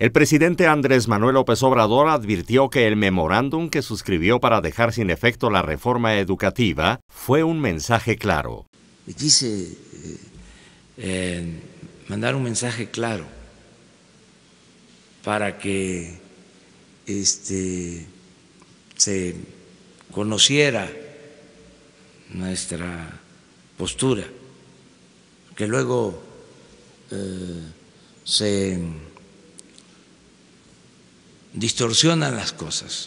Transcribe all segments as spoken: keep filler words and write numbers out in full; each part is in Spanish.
El presidente Andrés Manuel López Obrador advirtió que el memorándum que suscribió para dejar sin efecto la reforma educativa fue un mensaje claro. Quise eh, eh, mandar un mensaje claro para que este, se conociera nuestra postura, que luego eh, se distorsionan las cosas.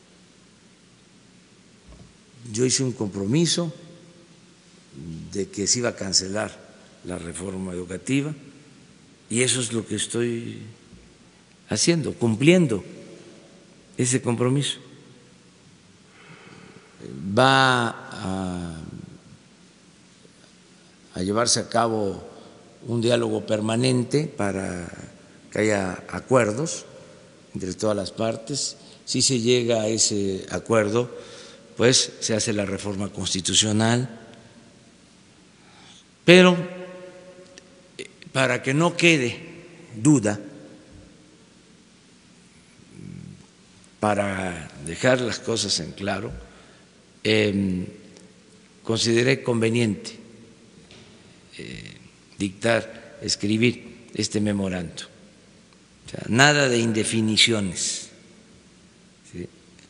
Yo hice un compromiso de que se iba a cancelar la reforma educativa y eso es lo que estoy haciendo, cumpliendo ese compromiso. Va a, a llevarse a cabo un diálogo permanente para que haya acuerdos entre todas las partes. Si se llega a ese acuerdo, pues se hace la reforma constitucional, pero para que no quede duda, para dejar las cosas en claro, eh, consideré conveniente eh, dictar, escribir este memorando. O sea, nada de indefiniciones. ¿Sí?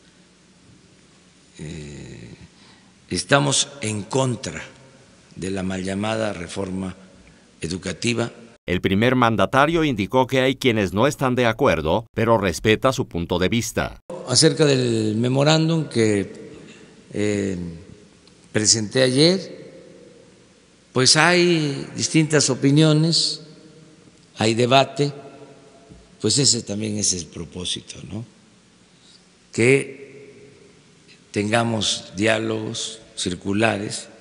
Eh, estamos en contra de la mal llamada reforma educativa. El primer mandatario indicó que hay quienes no están de acuerdo, pero respeta su punto de vista. Acerca del memorándum que eh, presenté ayer, pues hay distintas opiniones, hay debate, pues ese también es el propósito, ¿no? Que tengamos diálogos circulares.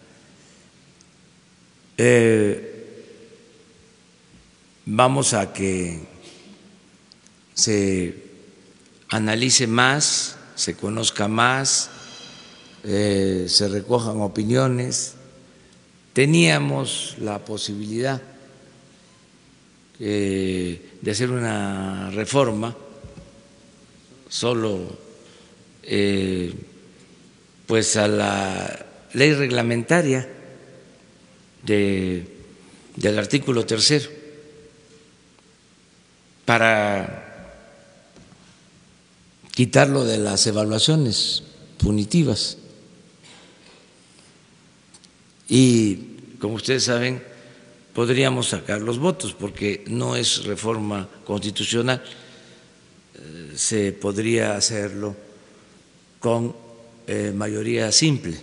Eh, vamos a que se analice más, se conozca más, eh, se recojan opiniones. Teníamos la posibilidad eh, de hacer una reforma solo eh, pues a la ley reglamentaria de, del artículo tercero para quitarlo de las evaluaciones punitivas. Y como ustedes saben, podríamos sacar los votos porque no es reforma constitucional, eh, se podría hacerlo con eh, mayoría simple,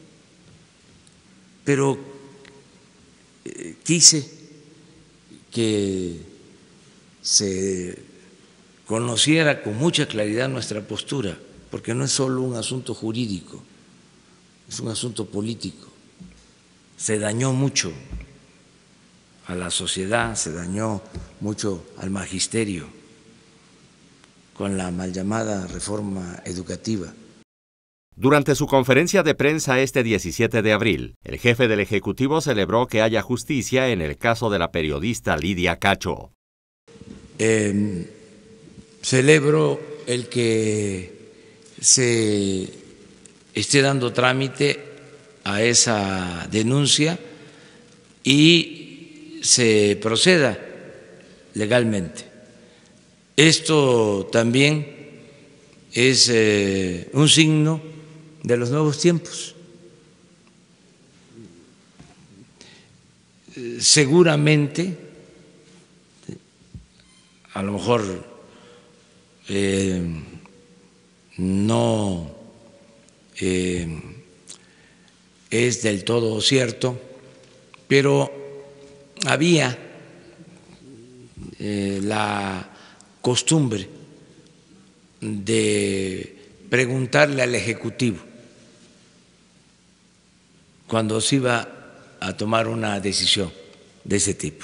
pero eh, quise que se conociera con mucha claridad nuestra postura, porque no es solo un asunto jurídico, es un asunto político. Se dañó mucho a la sociedad, se dañó mucho al magisterio con la mal llamada reforma educativa. Durante su conferencia de prensa este diecisiete de abril, el jefe del Ejecutivo celebró que haya justicia en el caso de la periodista Lidia Cacho. Eh, celebro el que se esté dando trámite a esa denuncia y se proceda legalmente. Esto también es eh, un signo de los nuevos tiempos. Seguramente, a lo mejor eh, no eh, es del todo cierto, pero había eh, la costumbre de preguntarle al Ejecutivo cuando se iba a tomar una decisión de ese tipo.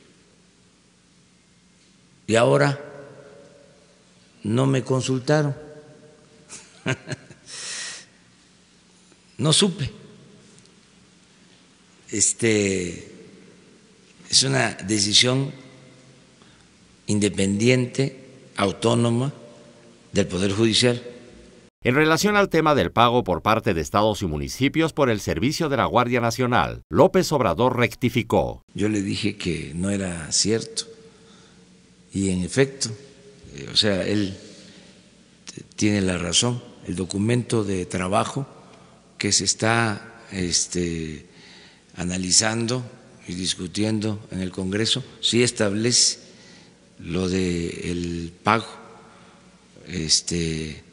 Y ahora no me consultaron, no supe. Este, es una decisión independiente, autónoma del Poder Judicial. En relación al tema del pago por parte de estados y municipios por el servicio de la Guardia Nacional, López Obrador rectificó. Yo le dije que no era cierto y en efecto, eh, o sea, él tiene la razón. El documento de trabajo que se está este, analizando y discutiendo en el Congreso sí establece lo del pago este,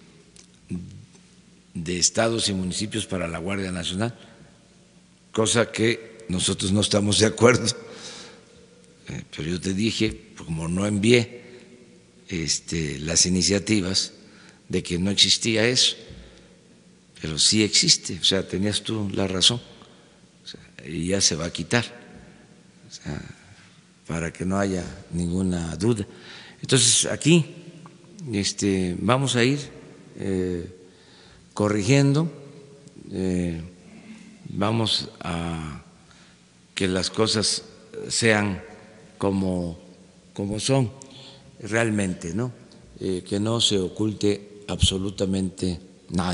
de estados y municipios para la Guardia Nacional, cosa que nosotros no estamos de acuerdo. Eh, pero yo te dije, como no envié este, las iniciativas, de que no existía eso, pero sí existe, o sea, tenías tú la razón, o sea, y ya se va a quitar, o sea, para que no haya ninguna duda. Entonces, aquí este, vamos a ir eh, corrigiendo, eh, vamos a que las cosas sean como, como son realmente, ¿no? Eh, que no se oculte absolutamente nada.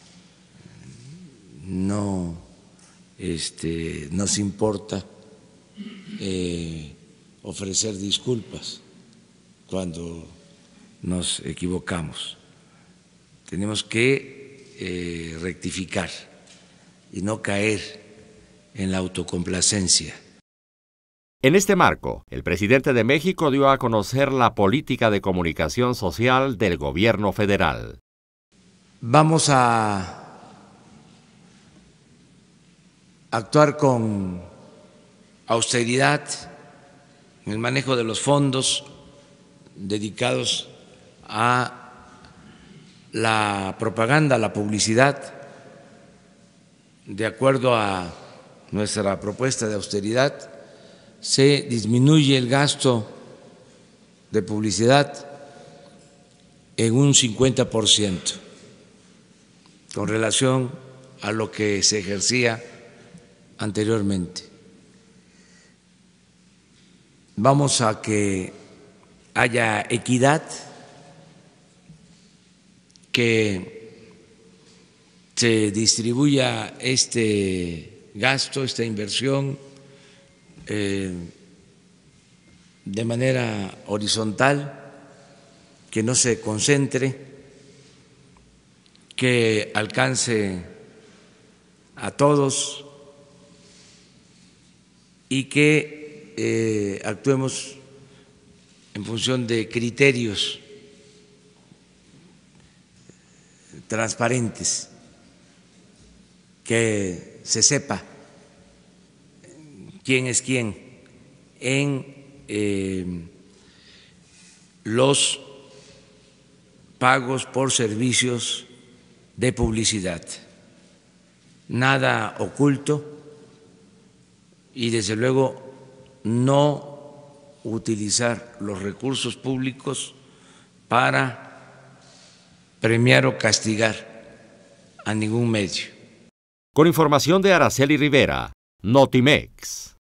No este, nos importa eh, ofrecer disculpas cuando nos equivocamos. Tenemos que eh, rectificar y no caer en la autocomplacencia. En este marco, el presidente de México dio a conocer la política de comunicación social del gobierno federal. Vamos a actuar con austeridad en el manejo de los fondos dedicados a la propaganda, a la publicidad, de acuerdo a nuestra propuesta de austeridad. Se disminuye el gasto de publicidad en un cincuenta por ciento con relación a lo que se ejercía anteriormente. Vamos a que haya equidad, que se distribuya este gasto, esta inversión, Eh, de manera horizontal, que no se concentre, que alcance a todos y que eh, actuemos en función de criterios transparentes, que se sepa quién es quién en eh, los pagos por servicios de publicidad. Nada oculto y desde luego no utilizar los recursos públicos para premiar o castigar a ningún medio. Con información de Araceli Rivera, Notimex.